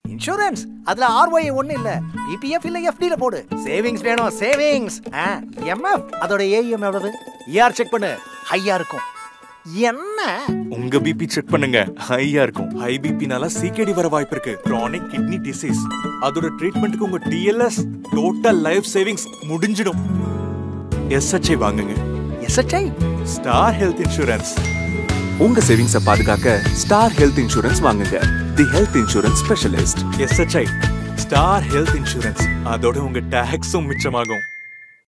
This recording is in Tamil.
இன்சூரன்ஸ் அதுல ஆர்ஒய் ஒண்ணு இல்ல, பிபிஎஃப் இல்ல எஃப்டி ல போடு. சேவிங்ஸ் வேணும், சேவிங்ஸ். எம்எஃப் அதோட ஏஎம் எவ்வளவு? ஏஆர் செக் பண்ணு, ஹையா இருக்கும். என்ன உங்க பிபி செக் பண்ணுங்க, ஹையா இருக்கும். ஹை பிபினால சிகேடி வர வாய்ப்பு இருக்கு, கிரானிக் கிட்னி டிசீஸ். அதோட ட்ரீட்மெண்ட்க்கு உங்க டிஎல்எஸ் டோட்டல் லைஃப் சேவிங்ஸ் முடிஞ்சிடும். எஸ்ஹெச்ஐ வாங்குங்க. SHI star health insurance. உங்க சேவிங்ஸை பாதுகாக்க ஸ்டார் ஹெல்த் இன்சூரன்ஸ் வாங்குங்க. The health insurance specialist. SHI star health insurance. அதோட உங்க டாக்ஸும் மிச்சமாகும்.